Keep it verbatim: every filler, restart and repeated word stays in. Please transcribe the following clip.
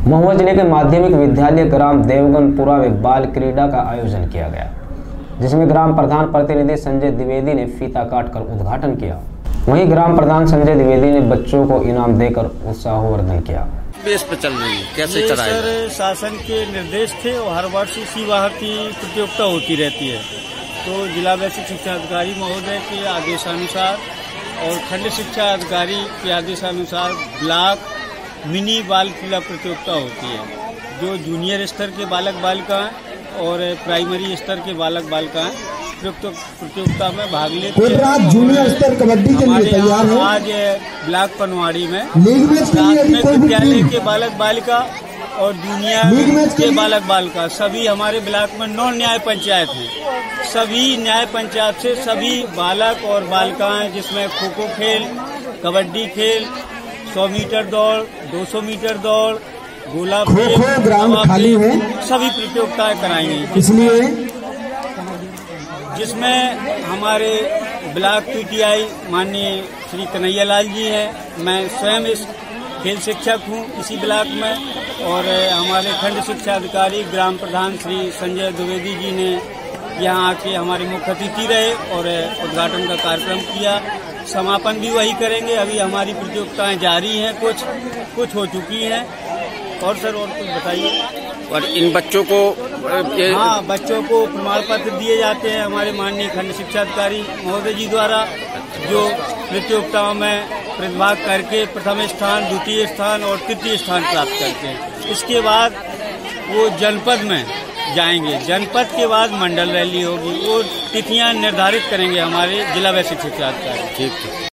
महुआ जिले के माध्यमिक विद्यालय ग्राम देवगनपुरा में बाल क्रीड़ा का आयोजन किया गया, जिसमें ग्राम प्रधान प्रतिनिधि संजय द्विवेदी ने फीता काटकर उद्घाटन किया। वहीं ग्राम प्रधान संजय द्विवेदी ने बच्चों को इनाम देकर उत्साहवर्धन किया। बेस पर चल रही है, कैसे चलाएं? सर शासन के निर्देश थे और हर वर्ष इसी वाह की प्रतियोगिता होती रहती है। तो जिला बेसिक शिक्षा अधिकारी महोदय के आदेशानुसार और खंड शिक्षा अधिकारी के आदेशानुसार ब्लॉक मिनी बाल क्रीड़ा प्रतियोगिता होती है, जो जूनियर स्तर के बालक बालिकाएं और प्राइमरी स्तर के बालक बालिकाएं प्रतियोगिता में भाग लेते हैं। जूनियर स्तर कबड्डी के लिए तैयार है। आज ब्लॉक पनवाड़ी में प्राथमिक विद्यालय के बालक बालिका और जूनियर के बालक बालिका सभी हमारे ब्लॉक में नौ न्याय पंचायत हैं। सभी न्याय पंचायत से सभी बालक और बालिकाएं, जिसमें खो खो खेल, कबड्डी खेल, सौ मीटर दौड़, दो सौ मीटर दौड़, गोला फेंक, ग्राउंड खाली है, सभी प्रतियोगिताएं कराई गई, इसलिए जिसमें हमारे ब्लॉक पीटीआई माननीय श्री कन्हैया लाल जी हैं। मैं स्वयं इस खेल शिक्षक हूं इसी ब्लॉक में, और हमारे खंड शिक्षा अधिकारी ग्राम प्रधान श्री संजय द्विवेदी जी ने यहां आके हमारे मुख्य अतिथि रहे और उद्घाटन का कार्यक्रम किया। समापन भी वही करेंगे। अभी हमारी प्रतियोगिताएं जारी हैं, कुछ कुछ हो चुकी हैं। और सर और कुछ बताइए। और इन बच्चों को ये... हाँ, बच्चों को प्रमाण पत्र दिए जाते हैं हमारे माननीय खंड शिक्षा अधिकारी महोदय जी द्वारा, जो प्रतियोगिताओं में प्रतिभाग करके प्रथम स्थान, द्वितीय स्थान और तृतीय स्थान प्राप्त करते हैं। इसके बाद वो जनपद में जाएंगे। जनपद के बाद मंडल रैली होगी। वो तिथियां निर्धारित करेंगे हमारे जिला बेसिक शिक्षा अधिकारी। ठीक है।